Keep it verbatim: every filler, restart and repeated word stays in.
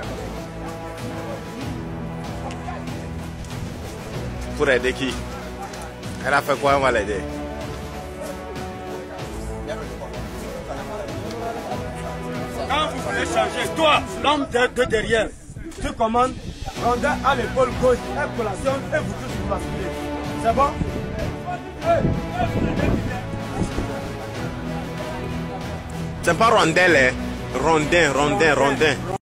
Pour aider qui? Elle a fait quoi? On va l'aider. Quand vous voulez changer, toi, l'homme de, de derrière, tu commandes, rondin à l'épaule gauche, et collation, et vous tous vous basculez. C'est bon? C'est pas rondelle, hein? Rondin, rondin, rondin.